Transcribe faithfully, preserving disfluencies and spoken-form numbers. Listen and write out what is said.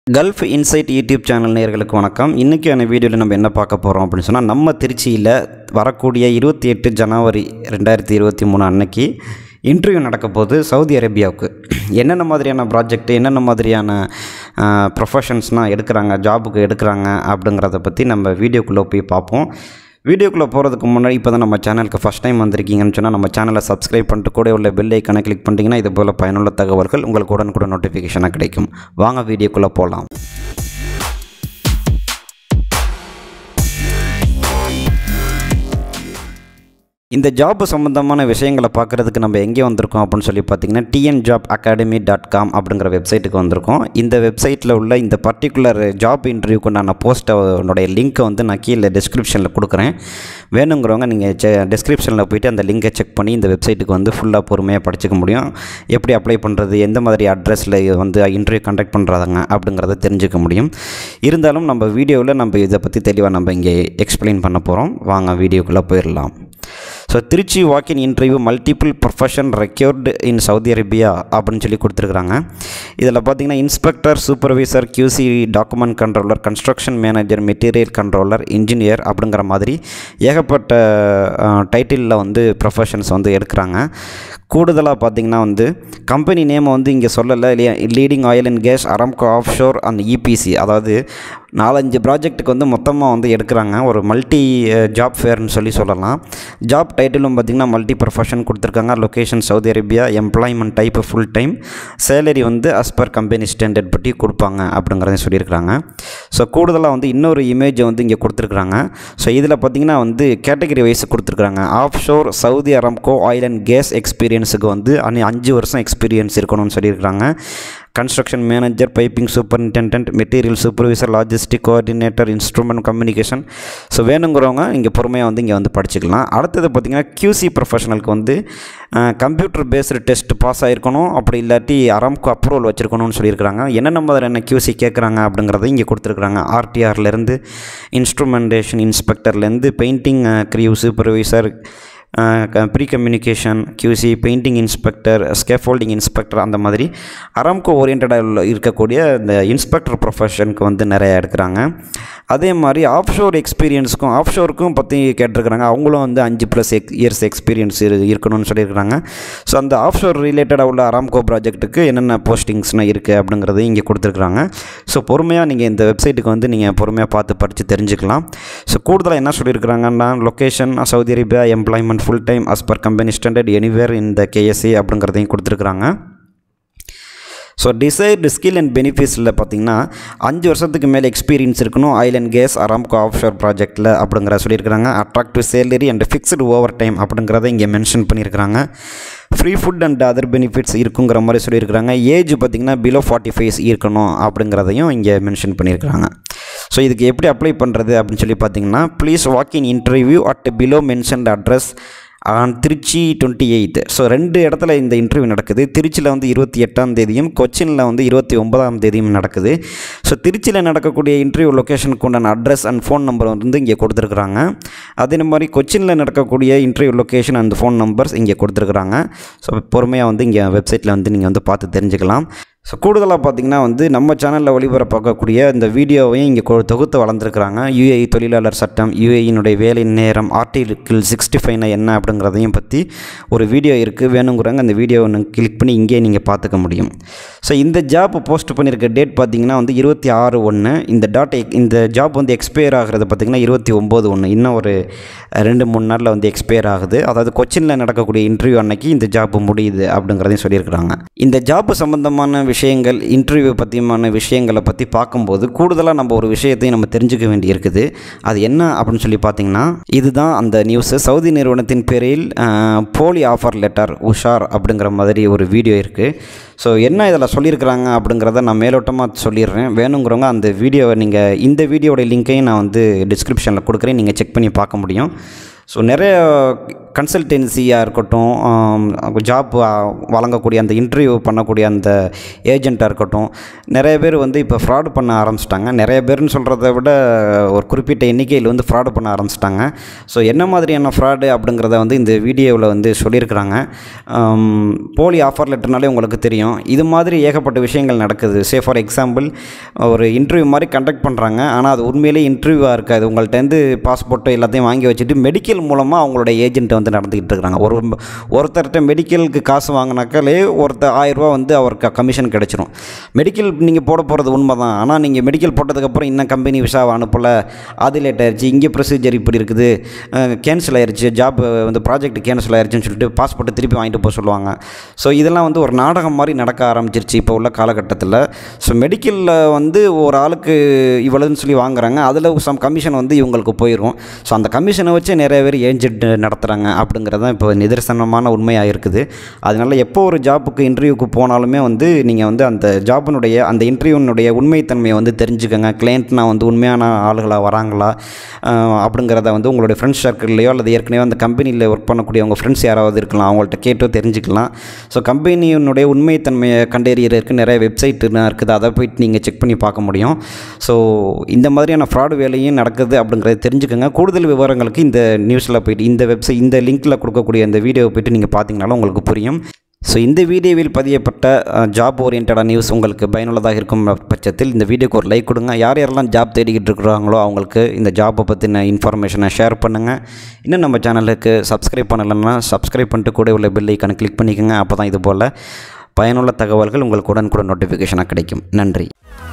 Gulf Insight YouTube channel நேயர்களுக்கு வணக்கம். இன்னைக்கான வீடியோல நம்ம என்ன பார்க்க போறோம் அப்படினு சொன்னா நம்ம திருச்சியில வரக்கூடிய இருபத்தி எட்டு ஜனவரி இரண்டாயிரத்து இருபத்தி மூன்று அன்னைக்கு இன்டர்வியூ நடக்க போகுது சவுதி அரேபியாவுக்கு. என்னென்ன மாதிரியான ப்ராஜெக்ட் என்னென்ன மாதிரியான ப்ரொஃபஷன்ஸ்னா எடுக்கறாங்க ஜாபுக்கு எடுக்கறாங்க அப்படிங்கறத பத்தி நம்ம வீடியோக்குள்ள போய் பார்ப்போம். வீடியோக்குள்ள போறதுக்கு முன்னாடி இப்போதான் நம்ம சேனலுக்கு ஃபர்ஸ்ட் டைம் வந்திருக்கீங்கன்னு சொன்னா நம்ம சேனலை சப்ஸ்கிரைப் பண்ணிட்டு கூட உள்ள பெல் ஐகானை கிளிக் பண்ணிட்டீங்கன்னா இது போல பயனுள்ள தகவல்கள் உங்களுக்கு உடனுக்குடன் நோட்டிஃபிகேஷனா கிடைக்கும். வாங்க வீடியோக்குள்ள போலாம். இந்த ஜாப் சம்பந்தமான விஷயங்களை பார்க்குறதுக்கு நம்ம எங்கே வந்திருக்கோம் அப்படின்னு சொல்லி பார்த்தீங்கன்னா T N job academy dot com அப்படிங்கிற வெப்சைட்டுக்கு வந்திருக்கோம். இந்த வெப்சைட்டில் உள்ள இந்த பர்டிகுலர் ஜாப் இன்டர்வியூக்கு நான் போஸ்ட்டோடைய லிங்க்கை வந்து நான் கீழே டிஸ்கிரிப்ஷனில் கொடுக்குறேன். வேணுங்கிறவங்க நீங்கள் செ டிஸ்கிரிப்ஷனில் போய்ட்டு அந்த லிங்கை செக் பண்ணி இந்த வெப்சைட்டுக்கு வந்து ஃபுல்லாக பொறுமையாக படிச்சுக்க முடியும். எப்படி அப்ளை பண்ணுறது, எந்த மாதிரி அட்ரஸில் வந்து இன்டர்வியூ கண்டக்ட் பண்ணுறாங்க அப்படிங்கிறத தெரிஞ்சுக்க முடியும். இருந்தாலும் நம்ம வீடியோவில் நம்ம இதை பற்றி தெளிவாக நம்ம இங்கே எக்ஸ்பிளைன் பண்ண போகிறோம். வாங்க வீடியோக்குள்ளே போயிடலாம். So Trichy walk in interview multiple profession required in Saudi Arabia அப்படின்னு சொல்லி கொடுத்துருக்குறாங்க. இதில் பார்த்தீங்கன்னா inspector, supervisor, QC, document controller, construction manager, material controller, engineer அப்படிங்கிற மாதிரி ஏகப்பட்ட டைட்டிலில் வந்து ப்ரொஃபஷன்ஸ் வந்து எடுக்கிறாங்க. கூடுதலாக பார்த்திங்கன்னா வந்து கம்பெனி நேமை வந்து இங்கே சொல்லலை இல்லையா. Leading oil and gas, Aramco offshore and EPC, அதாவது நாலஞ்சு ப்ராஜெக்ட்டுக்கு வந்து மொத்தமாக வந்து எடுக்கிறாங்க. ஒரு மல்டி ஜாப் ஃபேர்னு சொல்லி சொல்லலாம். ஜாப் டைட்டிலும் பார்த்திங்கன்னா மல்டி ப்ரொஃபஷன் கொடுத்துருக்காங்க. Location Saudi Arabia, employment type full time, salary வந்து அஸ் பர் கம்பெனி ஸ்டாண்டர்ட் பற்றி கொடுப்பாங்க அப்படிங்கிறதையும் சொல்லியிருக்கிறாங்க. ஸோ கூடுதலாக வந்து இன்னொரு இமேஜை வந்து இங்கே கொடுத்துருக்குறாங்க. ஸோ இதில் பார்த்திங்கன்னா வந்து கேட்டகரி வைஸ் கொடுத்துருக்குறாங்க. Offshore Saudi Aramco oil and gas எக்ஸ்பீரியன்ஸுக்கு வந்து அஞ்சு வருஷம் எக்ஸ்பீரியன்ஸ் இருக்கணும்னு சொல்லியிருக்கிறாங்க. Construction manager, piping superintendent, material supervisor, logistic coordinator, instrument communication. So வேணுங்கிறவங்க இங்கே பொறுமையாக வந்து இங்கே வந்து படிச்சுக்கலாம். அடுத்தது பார்த்திங்கன்னா கியூசி ப்ரொஃபஷனலுக்கு வந்து கம்ப்யூட்டர் பேஸ்டு டெஸ்ட் பாஸ் ஆகிருக்கணும், அப்படி இல்லாட்டி அரம்கோ அப்ரூவல் வச்சுருக்கணும்னு சொல்லியிருக்கிறாங்க. என்னென்ன மாதிரி என்ன கியூசி கேட்குறாங்க அப்படிங்கிறத இங்கே கொடுத்துருக்குறாங்க. ஆர்டிஆர்லேருந்து இன்ஸ்ட்ருமெண்டேஷன் இன்ஸ்பெக்டர்லேருந்து painting crew supervisor, pre communication QC, painting inspector, scaffolding inspector, அந்த மாதிரி அரம்கோ ஓரியன்டாக இருக்கக்கூடிய இந்த இன்ஸ்பெக்டர் ப்ரொஃபஷனுக்கு வந்து நிறையா எடுக்கிறாங்க. அதே மாதிரி ஆஃப்ஷோர் எக்ஸ்பீரியன்ஸுக்கும் ஆஃப்ஷோருக்கும் பற்றி கேட்டிருக்கிறாங்க. அவங்களும் வந்து அஞ்சு ப்ளஸ் எக் இயர்ஸ் எக்ஸ்பீரியன்ஸ் இருக்கணும்னு சொல்லியிருக்கிறாங்க. ஸோ அந்த ஆஃப்ஷோர் ரிலேட்டடாக உள்ள அரம்கோ ப்ராஜெக்ட்டுக்கு என்னென்ன போஸ்டிங்ஸ்னால் இருக்குது அப்படிங்கிறதையும் இங்கே கொடுத்துருக்குறாங்க. ஸோ பொறுமையாக நீங்கள் இந்த வெப்சைட்டுக்கு வந்து நீங்கள் பொறுமையாக பார்த்து படித்து தெரிஞ்சுக்கலாம். ஸோ கூடுதலாக என்ன சொல்லியிருக்கிறாங்கன்னா location Saudi Arabia, employment full time as per company standard anywhere இந்த கேஎஸ்ஏ அப்படிங்கிறதையும் கொடுத்துருக்குறாங்க. ஸோ டிசைர்டு ஸ்கில் அண்ட் பெனிஃபிட்ஸில் பார்த்திங்கன்னா அஞ்சு வருஷத்துக்கு மேலே எக்ஸ்பீரியன்ஸ் இருக்கணும் oil and gas Aramco offshore ப்ராஜெக்டில் அப்படிங்கிற சொல்லியிருக்கிறாங்க. Attractive salary and fixed over time அப்படிங்கிறத இங்கே மென்ஷன் பண்ணியிருக்கிறாங்க. Free food and other benefits இருக்குங்கிற மாதிரி சொல்லியிருக்கிறாங்க. ஏஜ் பார்த்திங்கன்னா பிலோ ஃபார்ட்டி ஃபைவ் இருக்கணும் அப்படிங்கிறதையும் இங்கே மென்ஷன் பண்ணியிருக்கிறாங்க. ஸோ இதுக்கு எப்படி அப்ளை பண்ணுறது அப்படின்னு சொல்லி பார்த்தீங்கன்னா please walk in interview at below mentioned address on Trichy twenty eight. So ரெண்டு இடத்துல இந்த இன்டர்வியூ நடக்குது. திருச்சியில் வந்து இருபத்தி எட்டாம் தேதியும் கொச்சினில் வந்து இருபத்தி ஒன்பதாம் தேதியும் நடக்குது. ஸோ திருச்சியில் நடக்கக்கூடிய இன்டர்வியூ லொக்கேஷனுக்கு உண்டான அட்ரஸ் அண்ட் ஃபோன் நம்பர் வந்து இங்கே கொடுத்துருக்குறாங்க. அதே மாதிரி கொச்சினில் நடக்கக்கூடிய interview location and phone numbers இங்கே கொடுத்துருக்குறாங்க. ஸோ பொறுமையாக வந்து இங்கே வெப்சைட்டில் வந்து நீங்கள் வந்து பார்த்து தெரிஞ்சுக்கலாம். ஸோ கூடுதலாக பார்த்திங்கன்னா வந்து நம்ம சேனலில் ஒளிபரப்பாக்கக்கூடிய இந்த வீடியோவையும் இங்கே தொகுத்து வளர்ந்துருக்குறாங்க. யூஏஇ தொழிலாளர் சட்டம், யூஏஇனுடைய வேலை நேரம், ஆர்டிகிள் சிக்ஸ்டி ஃபைவ்னா என்ன அப்படிங்கிறதையும் பற்றி ஒரு வீடியோ இருக்குது. வேணுங்கிறாங்க அந்த வீடியோவை கிளிக் பண்ணி இங்கே நீங்கள் பார்த்துக்க முடியும். ஸோ இந்த ஜாப் போஸ்ட் பண்ணியிருக்க டேட் பார்த்திங்கன்னா வந்து இருபத்தி ஆறு ஒன்று. இந்த டாட் இந்த ஜாப் வந்து எக்ஸ்பயர் ஆகிறது பார்த்திங்கன்னா இருபத்தி ஒம்பது ஒன்று. இன்னும் ஒரு ரெண்டு மூணு நாளில் வந்து எக்ஸ்பயர் ஆகுது. அதாவது கொச்சினில் நடக்கக்கூடிய இன்டர்வியூ அன்னைக்கு இந்த ஜாப் முடியுது அப்படிங்கிறதையும் சொல்லியிருக்கிறாங்க. இந்த ஜாப் சம்பந்தமான விஷயங்கள், இன்டர்வியூ பற்றியான விஷயங்களை பற்றி பார்க்கும்போது கூடுதலாக நம்ம ஒரு விஷயத்தையும் நம்ம தெரிஞ்சுக்க வேண்டி இருக்குது. அது என்ன அப்படின்னு சொல்லி பார்த்தீங்கன்னா இதுதான் அந்த நியூஸு. சவுதி நிறுவனத்தின் பேரில் போலி ஆஃபர் லெட்டர் உஷார் அப்படிங்கிற மாதிரி ஒரு வீடியோ இருக்குது. ஸோ என்ன இதில் சொல்லியிருக்கிறாங்க அப்படிங்கிறத நான் மேலோட்டமாக சொல்லிடுறேன். வேணுங்கிறவங்க அந்த வீடியோவை நீங்கள் இந்த வீடியோட லிங்க்கையும் நான் வந்து டிஸ்கிரிப்ஷனில் கொடுக்குறேன், நீங்கள் செக் பண்ணி பார்க்க முடியும். ஸோ நிறைய கன்சல்டென்சியாக இருக்கட்டும், ஜாப் வழங்கக்கூடிய அந்த இன்டர்வியூ பண்ணக்கூடிய அந்த ஏஜெண்ட்டாக இருக்கட்டும், நிறைய பேர் வந்து இப்போ ஃப்ராடு பண்ண ஆரம்பிச்சிட்டாங்க. நிறைய பேர்னு சொல்கிறத விட ஒரு குறிப்பிட்ட எண்ணிக்கையில் வந்து ஃப்ராடு பண்ண ஆரம்பிச்சிட்டாங்க. ஸோ என்ன மாதிரியான ஃப்ராடு அப்படிங்கிறத வந்து இந்த வீடியோவில் வந்து சொல்லியிருக்கிறாங்க. போலி ஆஃபர் லெட்டர்னாலே உங்களுக்கு தெரியும். இது மாதிரி ஏகப்பட்ட விஷயங்கள் நடக்குது. சே ஃபார் எக்ஸாம்பிள், ஒரு இன்டர்வியூ மாதிரி கண்டக்ட் பண்ணுறாங்க, ஆனால் அது உண்மையிலே இன்டர்வியூவாக இருக்காது. உங்கள்கிட்டருந்து பாஸ்போர்ட்டு எல்லாத்தையும் வாங்கி வச்சுட்டு மெடிக்கல் மூலமாக அவங்களோட ஏஜென்ட்டை வந்து நடந்துக்கிட்டு இருக்கிறாங்க. ஒரு ஒருத்தர்கிட்ட மெடிக்கலுக்கு காசு வாங்கினாக்காலே ஒருத்தர் ஆயிரரூபா வந்து அவருக்கு கமிஷன் கிடச்சிரும். மெடிக்கல் நீங்கள் போட போகிறது உண்மை தான், ஆனால் நீங்கள் மெடிக்கல் போட்டதுக்கப்புறம் இன்னும் கம்பெனி விசாவை அனுப்பலை, அது லேட் ஆயிடுச்சு, இங்கே ப்ரொசீஜர் இப்படி இருக்குது, கேன்சல் ஆயிடுச்சு, ஜாப் வந்து ப்ராஜெக்ட் கேன்சல் ஆயிடுச்சுன்னு சொல்லிட்டு பாஸ்போர்ட்டை திருப்பி வாங்கிட்டு போக சொல்லுவாங்க. ஸோ இதெல்லாம் வந்து ஒரு நாடகம் மாதிரி நடக்க ஆரம்பிச்சிருச்சு இப்போ உள்ள காலகட்டத்தில். ஸோ மெடிக்கலில் வந்து ஒரு ஆளுக்கு இவ்வளோன்னு சொல்லி வாங்குறாங்க, அதில் சம் கமிஷன் வந்து இவங்களுக்கு போயிடும். ஸோ அந்த கமிஷனை வச்சு நிறைய பேர் ஏஜென்ட் நடத்துகிறாங்க அப்படிங்கிறது தான் இப்போ நிதர்சனமான உண்மையாக இருக்குது. அதனால் எப்போ ஒரு ஜாப்புக்கு இன்டர்வியூக்கு போனாலுமே வந்து நீங்கள் வந்து அந்த ஜாப்பினுடைய அந்த இன்டர்வியூனுடைய உண்மைத்தன்மையை வந்து தெரிஞ்சுக்கோங்க. கிளையண்ட்னா வந்து உண்மையான ஆளுகளாக வராங்களா அப்படிங்கிறத வந்து உங்களுடைய ஃப்ரெண்ட்ஸ் சர்க்கிள்லையோ அல்லது ஏற்கனவே அந்த கம்பெனியில் ஒர்க் பண்ணக்கூடிய உங்கள் ஃப்ரெண்ட்ஸ் யாராவது இருக்கலாம், அவங்கள்ட்ட கேட்டோ தெரிஞ்சுக்கலாம். ஸோ கம்பெனியினுடைய உண்மைத்தன்மையை கண்டறியறதுக்கு நிறைய வெப்சைட்லாம் இருக்குது, அதை போய்ட்டு நீங்கள் செக் பண்ணி பார்க்க முடியும். ஸோ இந்த மாதிரியான ஃப்ராடு வேலையும் நடக்குது அப்படிங்கிறத தெரிஞ்சுக்கோங்க. கூடுதல் விவரங்களுக்கு இந்த நியூஸில் போய்ட்டு இந்த வெப்சைட் இந்த லிங்க்கில் கொடுக்கக்கூடிய இந்த வீடியோவை போய்ட்டு நீங்கள் பார்த்தீங்கனாலும் உங்களுக்கு புரியும். ஸோ இந்த வீடியோவில் பதியப்பட்ட ஜாப் ஓரியன்டான நியூஸ் உங்களுக்கு பயனுள்ளதாக இருக்கும் பட்சத்தில் இந்த வீடியோக்கு ஒரு லைக் கொடுங்க. யார் யாரெல்லாம் ஜாப் தேடிக்கிட்டு இருக்கிறாங்களோ அவங்களுக்கு இந்த ஜாப்பை பற்றின இன்ஃபர்மேஷனை ஷேர் பண்ணுங்கள். இன்னும் நம்ம சேனலுக்கு சப்ஸ்கிரைப் பண்ணலைன்னா சப்ஸ்கிரைப் பண்ணிட்டு கூட உள்ள பெல் ஐக்கானை கிளிக் பண்ணிக்கோங்க. அப்போ தான் இது போல் பயனுள்ள தகவல்கள் உங்களுக்கு உடனுக்குடன் நோட்டிஃபிகேஷனாக கிடைக்கும். நன்றி.